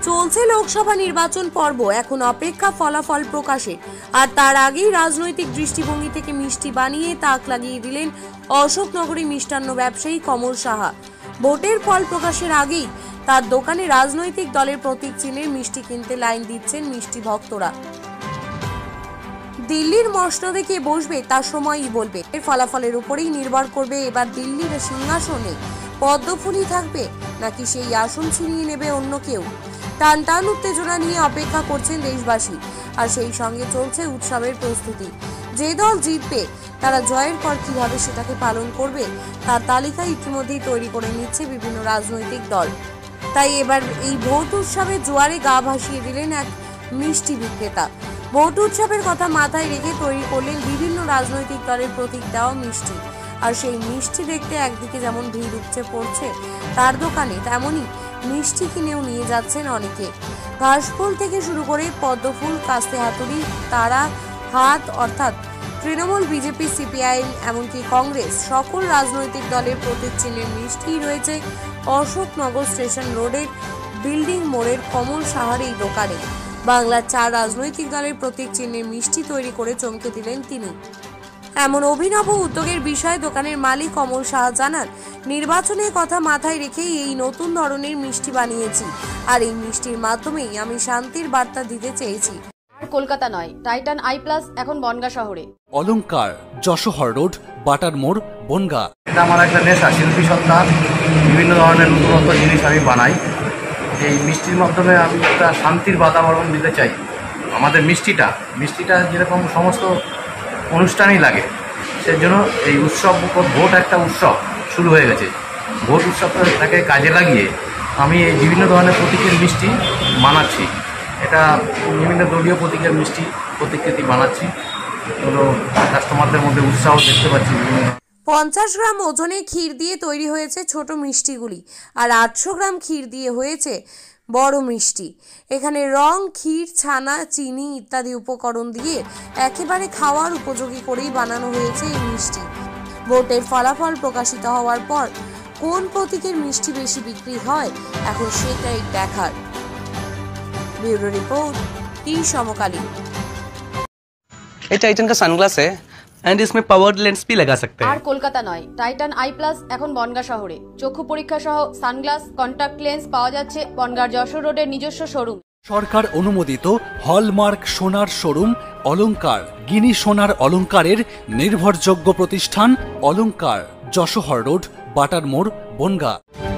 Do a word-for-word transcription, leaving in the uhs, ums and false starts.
চলছে লোকসভা নির্বাচন পর্ব, এখন অপেক্ষা ফলাফল প্রকাশে। আর তার আগেই রাজনৈতিক দৃষ্টিভঙ্গি থেকে মিষ্টি বানিয়ে তাক লাগিয়ে দিলেন অশোকনগরের মিষ্টান্ন ব্যবসায়ী কমল সাহা। ভোটের ফল প্রকাশের আগেই তার দোকানে রাজনৈতিক দলের প্রতীক চিহ্নের মিষ্টি কিনতে লাইন দিচ্ছেন মিষ্টি ভক্তরা। দিল্লির মসনদে কে বসবে তার সময়ই বলবে। এর ফলাফলের উপরেই নির্ভর করবে এবার দিল্লির সিংহাসনে পদ্মফুলি থাকবে নাকি সেই আসন ছিনিয়ে নেবে অন্য কেউ। টান টান উত্তেজনা নিয়ে অপেক্ষা করছেন দেশবাসী, আর সেই সঙ্গে চলছে উৎসবের প্রস্তুতি। যে দল জিতবে তারা জয়ের পর কিভাবে সেটাকে পালন করবে তার তালিকা ইতিমধ্যেই তৈরি করে নিচ্ছে বিভিন্ন রাজনৈতিক দল। তাই এবার এই ভোট উৎসবে জোয়ারে গা ভাসিয়ে দিলেন এক মিষ্টি বিক্রেতা। ভোট উৎসবের কথা মাথায় রেখে তৈরি করলেন বিভিন্ন রাজনৈতিক দলের প্রতীক দেওয়া মিষ্টি। আর সেই মিষ্টি দেখতে একদিকে যেমন ভিড় উপচে পড়ছে তার দোকানে, তেমনই মিষ্টি কিনেও নিয়ে যাচ্ছেন অনেকে। ঘাসফুল থেকে শুরু করে পদ্মফুল, কাস্তে হাতুড়ি, তারা হাত অর্থাৎ তৃণমূল, বিজেপি, সিপিআইএম এমনকি কংগ্রেস সকল রাজনৈতিক দলের প্রতীক চিহ্নের মিষ্টি রয়েছে অশোকনগর স্টেশন রোডের বিল্ডিং মোড়ের কমল সাহার এই দোকানে। বাংলার চার রাজনৈতিক দলের প্রতীক চিহ্নের মিষ্টি তৈরি করে চমকে দিলেন তিনি। এমন অভিনব উদ্যোগের বিষয়ে দোকানের মালিক কমল সাহা জানান, নির্বাচনের কথা মাথায় রেখেই এই নতুন ধরনের মিষ্টি বানিয়েছি, আর এই মিষ্টির মাধ্যমেই আমি শান্তির বার্তা দিতে চেয়েছি। আর কলকাতা নয়, টাইটান আই প্লাস এখন বনগা শহরে। অলংকার, যশোহর রোড, বাটার মোড়, বনগা। এটা আমার একটা নেশা, শিল্পী সত্তা, বিভিন্ন ধরনের নতুনত্ব জিনিস আমি বানাই। এই মিষ্টির মাধ্যমে আমি একটা শান্তির বাতাবরণ দিতে চাই। আমাদের মিষ্টিটা মিষ্টিটা যেরকম সমস্ত অনুষ্ঠানই লাগে, সেজন্য এই উৎসব, ভোট একটা উৎসব শুরু হয়ে গেছে। ভোট উৎসবটাকে কাজে লাগিয়ে আমি এই বিভিন্ন ধরনের প্রতীকের মিষ্টি বানাচ্ছি। এটা বিভিন্ন দলীয় প্রতীকের মিষ্টি প্রতিকৃতি বানাচ্ছি, এগুলো কাস্টমারদের মধ্যে উৎসাহ দেখতে পাচ্ছি। পঞ্চাশ গ্রাম ওজনে ক্ষীর দিয়ে তৈরি হয়েছে ছোট মিষ্টিগুলি, আর আটশো গ্রাম ক্ষীর দিয়ে হয়েছে বড় মিষ্টি। এখানে রং, ক্ষীর, ছানা, চিনি ইত্যাদি উপকরণ দিয়ে একেবারে খাওয়ার উপযোগী করেই বানানো হয়েছে এই মিষ্টি। ভোটের ফলাফল প্রকাশিত হওয়ার পর কোন প্রতীকের মিষ্টি বেশি বিক্রি হয় এখন সেটাই দেখার। ब्यूरो रिपोर्ट, समकालीन। ये टाइटन का सनग्लास है एंड इसमें पावर्ड लेंस भी लगा सकते हैं। আর কলকাতা নয়, টাইটান আই প্লাস এখন বনগা শহরে। চক্ষু পরীক্ষা সহ সানগ্লাস, কন্টাক্ট লেন্স পাওয়া যাচ্ছে বনগার যশোর রোডের নিজস্ব শোরুম। সরকার অনুমোদিত হলমার্ক সোনার শোরুম অলংকার, গিনি সোনার অলংকারের নির্ভরযোগ্য প্রতিষ্ঠান অলংকার, যশোহর রোড, বাটার মোড়, বনগা।